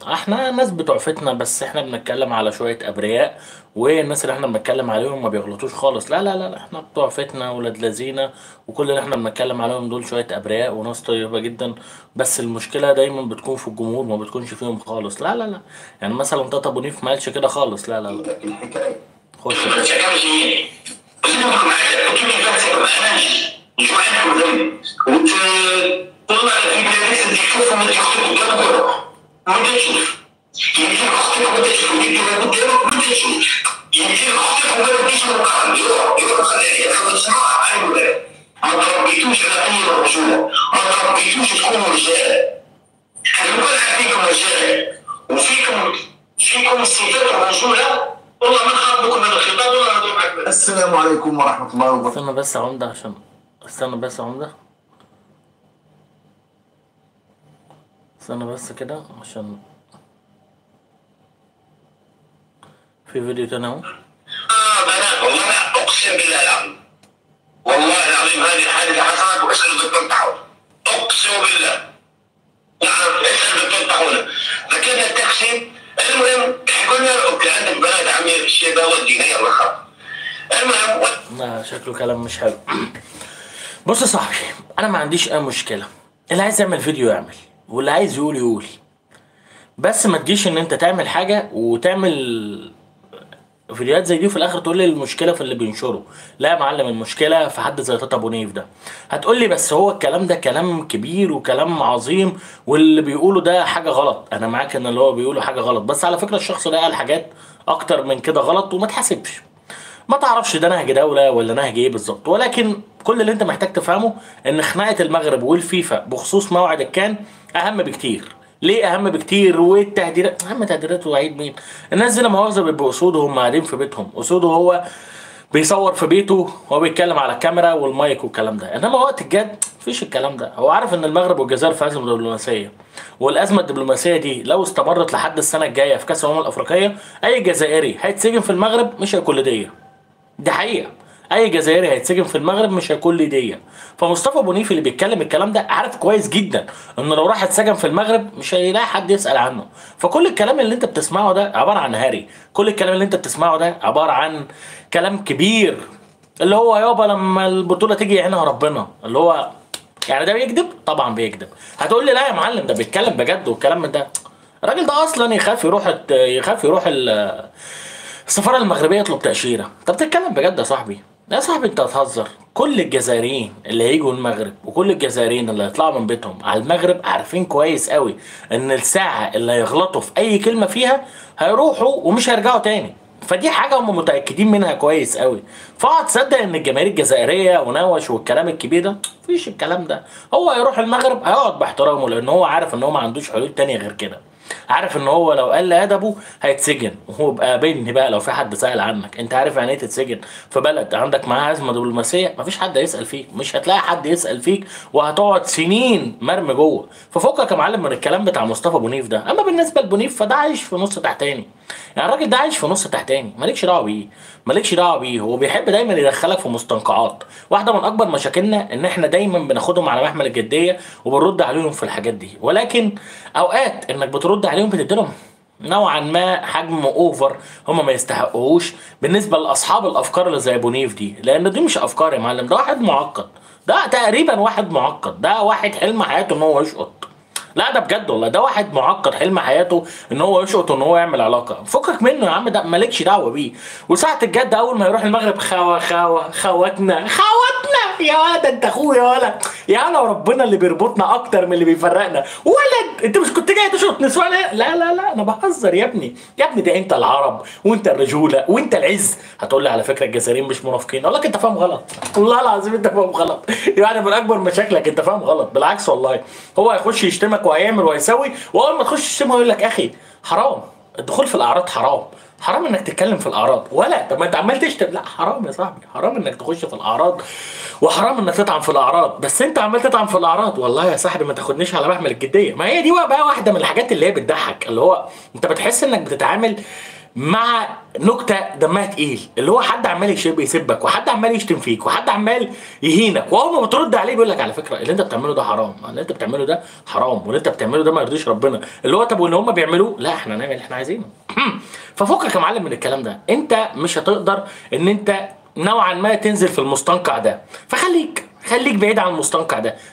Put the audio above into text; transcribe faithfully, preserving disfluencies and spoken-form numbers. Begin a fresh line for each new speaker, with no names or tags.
احنا ناس بتوع فتنة، بس احنا بنتكلم على شوية ابرياء. والناس اللي احنا بنتكلم عليهم ما بيغلطوش خالص. لا لا لا لا، احنا بتوع فتنة ولاد لذينة. وكل اللي احنا بنتكلم عليهم دول شوية ابرياء وناس طيبة جدا. بس المشكلة دايما بتكون في الجمهور، ما بتكونش فيهم خالص. لا لا لا. يعني مثلا تاتا بونيف ما قالش كده خالص. لا لا لا.
الحكايه
خش يا باشا.
بس انت كنت معايا قلت لي بس ما اعلنش مش معايا كلهم قلت والله في بلايست دي شوف ما تشوف قدامك ما تشوف يمكن اختك ما تشوف يمكن قدامك ما تشوف يمكن اختك ما تشوف مقام يروح يروح خليها في الصراحه عين ولا ما تربيتوش على اي رجوله، ما تربيتوش تكونوا رجال. خلي بالك فيكم رجال وفيكم فيكم صفات الرجوله. والله ما خاطبكم من الخطاب ولا هدوم عقبال. السلام عليكم ورحمه الله وبركاته.
استنى بس يا عمدة عشان استنى بس يا عمدة. استنى بس كده عشان في فيديو تاني اهو.
اه بنات والله لا اقسم بالله العظيم، والله العظيم هذه الحادثه حصلت واسال الدكتور طاحون، اقسم بالله. نعم اسال الدكتور طاحون. ركبنا التاكسي، المهم قلنا اوكي عندك بنات عمي الشيبه ودينا يلا خلاص. المهم
لا شكله كلام مش حلو. بص يا صاحبي، انا ما عنديش اي مشكله. اللي عايز يعمل فيديو يعمل، واللي عايز يقول يقول. بس ما تجيش ان انت تعمل حاجه وتعمل فيديوهات زي دي وفي الاخر تقول لي المشكله في اللي بينشره. لا يا معلم، المشكله في حد زي تاتا بونيف ده. هتقول لي بس هو الكلام ده كلام كبير وكلام عظيم واللي بيقوله ده حاجه غلط. انا معاك ان اللي هو بيقوله حاجه غلط، بس على فكره الشخص ده قال حاجات اكتر من كده غلط وما تحاسبش. ما تعرفش ده نهج دولة ولا نهج ايه بالظبط، ولكن كل اللي انت محتاج تفهمه ان خناقة المغرب والفيفا بخصوص موعد الكان اهم بكتير. ليه اهم بكتير؟ والتهديدات اهم. تهديدات وعيد مين؟ الناس دي لما مؤاخذة بيبقوا اسود وهم قاعدين في بيتهم. اسود هو بيصور في بيته وهو بيتكلم على الكاميرا والمايك والكلام ده، انما وقت الجد مفيش الكلام ده. هو عارف ان المغرب والجزائر في ازمه دبلوماسيه، والازمه الدبلوماسيه دي لو استمرت لحد السنه الجايه في كاس الامم الافريقيه، اي جزائري هيتسجن في المغرب مش هيكون لديه. دي حقيقة. أي جزائري هيتسجن في المغرب مش هيكون ليه دية. فمصطفى بونيف اللي بيتكلم الكلام ده عارف كويس جدا إنه لو راح اتسجن في المغرب مش هيلاقي حد يسأل عنه. فكل الكلام اللي أنت بتسمعه ده عبارة عن هري. كل الكلام اللي أنت بتسمعه ده عبارة عن كلام كبير. اللي هو يابا لما البطولة تيجي يعينها ربنا. اللي هو يعني ده بيكذب؟ طبعا بيكذب. هتقول لي لا يا معلم ده بيتكلم بجد والكلام من ده. الراجل ده اصلا يخاف يروح الت- يخاف يروح ال السفارة المغربية يطلب تأشيرة. انت بتتكلم بجد يا صاحبي؟ يا صاحبي انت هتهزر. كل الجزائريين اللي هيجوا المغرب وكل الجزائريين اللي هيطلعوا من بيتهم على المغرب عارفين كويس قوي ان الساعة اللي هيغلطوا في اي كلمة فيها هيروحوا ومش هيرجعوا تاني. فدي حاجة هم متأكدين منها كويس قوي. فاقعد تصدق ان الجماهير الجزائرية ونوش والكلام الكبير ده مفيش الكلام ده. هو هيروح المغرب هيقعد باحترامه لان هو عارف ان هو ما عندوش حلول تانية غير كده. عارف ان هو لو قل ادبه هيتسجن. وهو بقى بيني بقى لو في حد سأل عنك، انت عارف يعني ايه تتسجن في بلد عندك معاها ازمه دبلوماسيه؟ مفيش حد هيسأل فيك، مش هتلاقي حد يسأل فيك، وهتقعد سنين مرمي جوه. ففكك يا معلم من الكلام بتاع مصطفى بونيف ده. اما بالنسبه لبونيف فده عايش في نص تحتاني. يعني الراجل ده عايش في نص تحتاني، مالكش دعوه بيه. مالكش دعوه بيه. هو بيحب دايما يدخلك في مستنقعات. واحده من اكبر مشاكلنا ان احنا دايما بناخدهم على محمل الجديه وبنرد عليهم في الحاجات دي. ولكن اوقات انك بترد عليهم بتديلهم نوعا ما حجم اوفر هم ما يستحقوهوش بالنسبه لاصحاب الافكار اللي زي بونيف دي. لان دي مش افكار يا معلم، ده واحد معقد. ده تقريبا واحد معقد. ده واحد حلم حياته ان هو يشقط. لا ده بجد والله، ده واحد معقد حلم حياته ان هو يشقط وان هو يعمل علاقه. فكك منه يا عم، ده مالكش دعوه بيه. وساعه الجد اول ما يروح المغرب خوا خوا خواتنا خواتنا يا ولد انت اخويا يا ولد. يا انا وربنا اللي بيربطنا اكتر من اللي بيفرقنا. ولد انت مش كنت جاي تشقط نسوان؟ لا لا لا انا بهزر يا ابني. يا ابني ده انت العرب وانت الرجوله وانت العز. هتقول لي على فكره الجزائريين مش منافقين، اقول لك انت فاهم غلط. والله العظيم انت فاهم غلط. يعني من اكبر مشاكلك انت فاهم غلط. بالعكس والله هو هيخش يشتمك وهيعمل وهيسوي، واول ما تخش تشتمه يقول لك اخي حرام. الدخول في الاعراض حرام. حرام انك تتكلم في الاعراض. ولا طب ما انت عمال تشتم. لا حرام يا صاحبي، حرام انك تخش في الاعراض وحرام انك تطعن في الاعراض. بس انت عمال تطعن في الاعراض. والله يا صاحبي ما تاخدنيش على محمل الجديه. ما هي دي بقى واحده من الحاجات اللي هي بتضحك. اللي هو انت بتحس انك بتتعامل مع نكته دمها تقيل، اللي هو حد عمال يشب يسبك وحد عمال يشتم فيك وحد عمال يهينك، واول ما بترد عليه بيقول لك على فكره اللي انت بتعمله ده حرام، اللي انت بتعمله ده حرام، واللي انت بتعمله ده ما يرضيش ربنا. اللي هو طب واللي هم بيعملوه لا احنا هنعمل اللي احنا عايزينه. ففكك يا معلم من الكلام ده، انت مش هتقدر ان انت نوعا ما تنزل في المستنقع ده، فخليك خليك بعيد عن المستنقع ده.